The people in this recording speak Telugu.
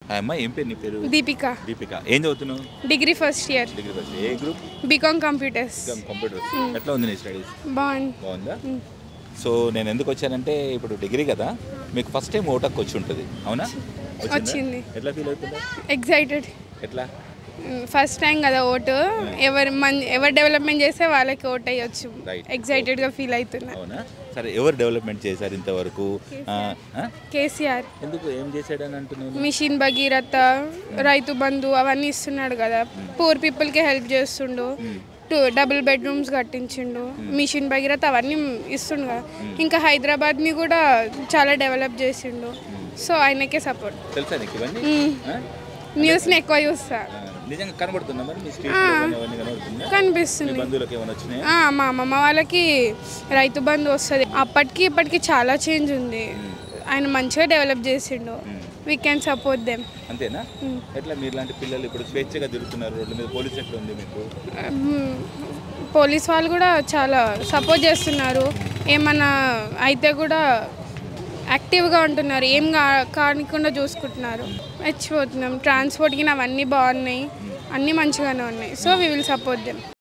అమ్మాయి ఏం పేరు నీ పేరు? దీపిక. దీపిక. ఏం చదువుతున్నావు? Degree first year. Degree first. ఏ గ్రూప్? BCom computers. కంప్యూటర్స్. ఎట్లా ఉంది నీ స్టడీస్? బాగుందా? సో నేను ఎందుకు వచ్చానంటే ఇప్పుడు డిగ్రీ కదా, మీకు ఫస్ట్ టైం ఓటక్ వచ్చి ఉంటుంది, అవునా? వచ్చింది. ఎట్లా ఫీల్ అవుతుందా? ఎక్సైటెడ్. ఎట్లా? ఫస్ట్ టైం కదా ఓటు, ఎవరు డెవలప్మెంట్ చేస్తే వాళ్ళకి ఓట్ అయ్యొచ్చు. ఎక్సైటెడ్గా ఫీల్ అవుతున్నా. అవునా? సరే, ఎవరు డెవలప్మెంట్ చేశారు ఇంతవరకు? కేసీఆర్. ఎందుకు, ఏం చేశాడని అంటున్నాను? మిషన్ భగీరథ, రైతు బంధు అవన్నీ ఇస్తున్నాడు కదా, పూర్ పీపుల్కి హెల్ప్ చేస్తుండు, డబుల్ బెడ్రూమ్స్ కట్టించిండు, మిషన్ భగీరథ అవన్నీ ఇస్తుండు కదా. ఇంకా హైదరాబాద్ని కూడా చాలా డెవలప్ చేసిండు. సో ఆయనకే సపోర్ట్. తెలుసా నీకు ఇవన్నీ? న్యూస్ని ఎక్కువ చూస్తా. నిజంగా కనబడుతుందా మరి మీ స్ట్రీట్ కనబడుతుందా? కనిపిస్తుంది. బంధువులకు ఏమైనా వచ్చినాయి? మా అమ్మమ్మ వాళ్ళకి రైతు బంధు వస్తుంది. అప్పటికి ఇప్పటికి చాలా చేంజ్ ఉంది. ఆయన మంచిగా డెవలప్ చేసిండు. We can support them. అంతేనా? ఎట్లా మీరు లాంటి పిల్లలు ఇప్పుడు స్వేచ్ఛగా తిరుగుతున్నారు రోడ్ల మీద, పోలీస్ ఎట్లా ఉంది మీకు? పోలీస్ వాళ్ళు కూడా చాలా సపోర్ట్ చేస్తున్నారు. ఏమన్నా అయితే కూడా యాక్టివ్గా ఉంటున్నారు, ఏం కానికుండా చూసుకుంటున్నారు. మర్చిపోతున్నాం. ట్రాన్స్పోర్ట్కి అవన్నీ బాగున్నాయి, అన్నీ మంచిగానే ఉన్నాయి. So we will support them.